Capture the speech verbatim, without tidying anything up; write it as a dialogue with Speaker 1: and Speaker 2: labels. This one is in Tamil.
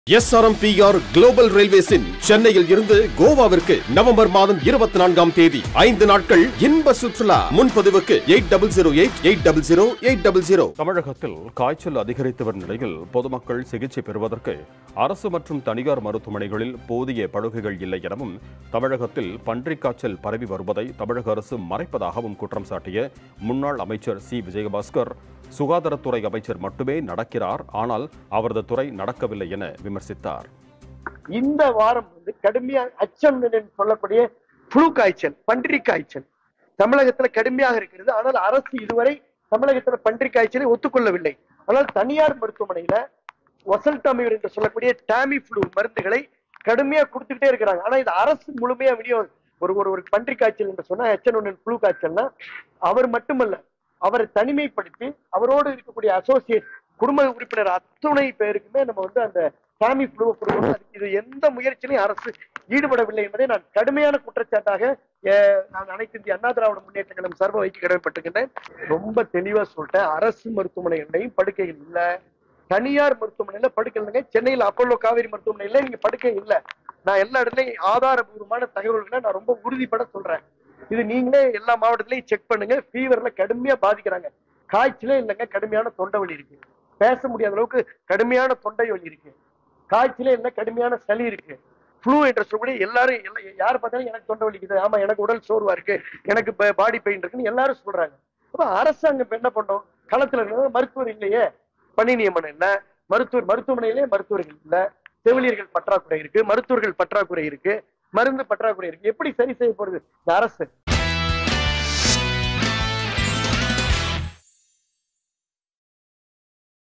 Speaker 1: S R M P R Global Railways in சென்னையில் இருந்து கோவாவிற்கு நவம்பர் மாதம் இருபத்தி நான்காம் தேதி ஐந்து நாட்கள் இன்ப சுற்றுலா. முன்பதிவுக்கு eight double zero eight eight double zero eight double zero. தமிழகத்தில் காய்ச்சல் அதிகரித்து வரும் நிலையில் பொதுமக்கள் சிகிச்சை பெறுவதற்கு அரசு மற்றும் தனியார் மருத்துவமனைகளில் போதிய படுக்கைகள் இல்லை எனவும் தமிழகத்தில் பன்றிக் காய்ச்சல் பரவி வருவதை தமிழக அரசு மறைப்பதாகவும் குற்றம் சாட்டிய முன்னாள் அமைச்சர் சி விஜயபாஸ்கர் சுகாதாரத்துறை அமைச்சர் மட்டுமே நடக்கிறார், ஆனால் அவரது துறை நடக்கவில்லை என விமர்சித்தார்.
Speaker 2: இந்த வாரம் வந்து கடுமையாக அச்சம் சொல்லக்கூடிய புழு காய்ச்சல், பன்றிக் காய்ச்சல் தமிழகத்தில் கடுமையாக இருக்கிறது. ஆனால் அரசு இதுவரை தமிழகத்தில் பன்றிக் காய்ச்சலை ஒத்துக்கொள்ளவில்லை. ஆனால் தனியார் மருத்துவமனையில ஒசல்டாமிவர் என்று சொல்லக்கூடிய டாமி ஃப்ளூ மருந்துகளை கடுமையா கொடுத்துக்கிட்டே இருக்கிறாங்க. ஆனா இது அரசு முழுமையா விநியோகம். ஒரு ஒரு பன்றிக் காய்ச்சல் என்று சொன்னா எச் ஒன் என் ஒன் புழு காய்ச்சல்னா அவர் மட்டுமல்ல, அவரை தனிமைப்படுத்தி அவரோடு இருக்கக்கூடிய அசோசியேட் குடும்ப உறுப்பினர் அத்துணை பேருக்குமே நம்ம வந்து அந்த டாமி ஃப்ளூவை கொடுக்கணும். இது எந்த முயற்சியிலையும் அரசு ஈடுபடவில்லை என்பதை நான் கடுமையான குற்றச்சாட்டாக நான் அனைத்து இந்திய அண்ணா திராவிட முன்னேற்ற கழகம் சார்பாக வைக்க கடமைப்பட்டிருக்கின்றேன். ரொம்ப தெளிவா சொல்லிட்டேன், அரசு மருத்துவமனைகளையும் படுக்கைகள் இல்லை, தனியார் மருத்துவமனையில படுக்கை இல்லைங்க. சென்னையில் அப்போலோ காவேரி மருத்துவமனையில நீங்க படுக்கை இல்லை. நான் எல்லா இடத்துலையும் ஆதாரபூர்வமான தகவல்களை நான் ரொம்ப உறுதிப்பட சொல்றேன். இது நீங்களே எல்லா மாவட்டத்திலையும் செக் பண்ணுங்க. ஃபீவர்ல கடுமையா பாதிக்கிறாங்க. காய்ச்சலே இல்லைங்க, கடுமையான தொண்டை வலி இருக்கு, பேச முடியாத அளவுக்கு கடுமையான தொண்டை வலி இருக்கு, காய்ச்சலே இல்லை, கடுமையான சளி இருக்கு, ஃப்ளூ என்று சொல்லக்கூடிய எல்லாரும் யார் பார்த்தாலும் எனக்கு தொண்டை வலிக்குது, ஆமா எனக்கு உடல் சோர்வா இருக்கு, எனக்கு பாடி பெயின் இருக்குன்னு எல்லாரும் சொல்றாங்க. அப்ப அரசாங்கம் என்ன பண்ணோம்? களத்துல இருக்க மருத்துவர் இல்லையே, பணி நியமனம் இல்ல, மருத்துவர் மருத்துவமனையிலே மருத்துவர்கள் இல்ல, செவிலியர்கள் பற்றாக்குறை இருக்கு, மருத்துவர்கள் பற்றாக்குறை இருக்கு, மருந்து பற்றாக்குறை இருக்கு. எப்படி சரி செய்ய போறது இந்த அரசு?